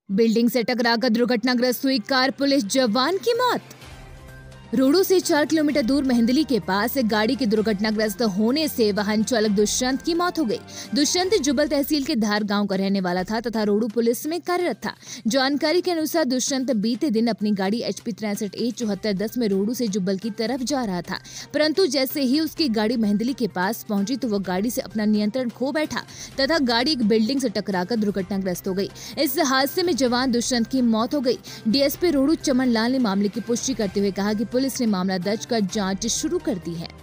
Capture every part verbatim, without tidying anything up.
Building से टकराकर दुर्घटनाग्रस्त हुई कार, पुलिस जवान की मौत। रोडू से चार किलोमीटर दूर मेहंदली के पास एक गाड़ी के दुर्घटनाग्रस्त होने से वाहन चालक दुष्यंत की मौत हो गई। दुष्यंत जुब्बल तहसील के धार गांव का रहने वाला था तथा रोडू पुलिस में कार्यरत था। जानकारी के अनुसार दुष्यंत बीते दिन अपनी गाड़ी एच पी तिरसठ ए चौहत्तर दस में रोडू से जुब्बल की तरफ जा रहा था, परंतु जैसे ही उसकी गाड़ी मेहंदली के पास पहुंची तो वह गाड़ी से अपना नियंत्रण खो बैठा तथा गाड़ी एक बिल्डिंग से टकराकर दुर्घटनाग्रस्त हो गई। इस हादसे में जवान दुष्यंत की मौत हो गई। D S P Rodu Chaman Lal ने मामले की पुष्टि करते हुए कहा कि पुलिस ने मामला दर्ज कर जांच शुरू कर दी है।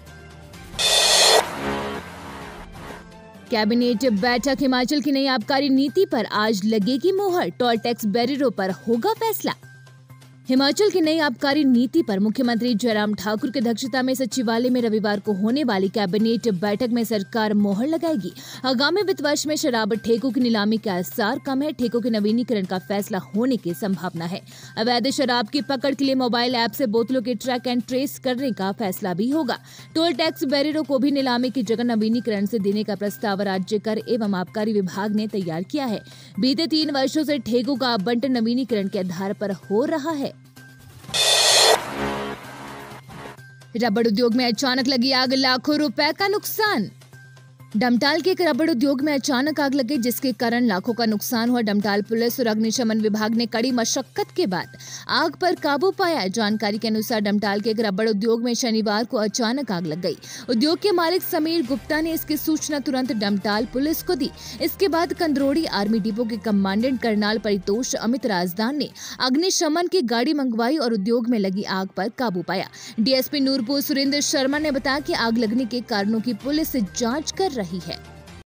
कैबिनेट बैठक, हिमाचल की नई आबकारी नीति पर आज लगेगी मोहर, टोल टैक्स बैरियरों पर होगा फैसला। हिमाचल की नई आबकारी नीति पर मुख्यमंत्री जयराम ठाकुर की अध्यक्षता में सचिवालय में रविवार को होने वाली कैबिनेट बैठक में सरकार मोहर लगाएगी। आगामी वित्त वर्ष में शराब ठेकों की नीलामी के आसार कम है। ठेकों के नवीनीकरण का फैसला होने की संभावना है। अवैध शराब की पकड़ के लिए मोबाइल ऐप से बोतलों के ट्रैक एंड ट्रेस करने का फैसला भी होगा। टोल टैक्स बैरियरों को भी नीलामी की जगह नवीनीकरण से देने का प्रस्ताव राज्य कर एवं आबकारी विभाग ने तैयार किया है। बीते तीन वर्षों से ठेकों का आवंटन नवीनीकरण के आधार पर हो रहा है। रबड़ उद्योग में अचानक लगी आग, लाखों रुपए का नुकसान। डमटाल के एक रबड़ उद्योग में अचानक आग लगी, जिसके कारण लाखों का नुकसान हुआ। डमटाल पुलिस और अग्निशमन विभाग ने कड़ी मशक्कत के बाद आग पर काबू पाया। जानकारी के अनुसार डमटाल के एक रबड़ उद्योग में शनिवार को अचानक आग लग गई। उद्योग के मालिक समीर गुप्ता ने इसकी सूचना तुरंत डमटाल पुलिस को दी। इसके बाद कंदरोड़ी आर्मी डिपो के कमांडेंट कर्नल परितोष अमित राजदान ने अग्निशमन की गाड़ी मंगवाई और उद्योग में लगी आग पर काबू पाया। D S P Nurpur Surendra Sharma ने बताया कि आग लगने के कारणों की पुलिस जांच कर रही है।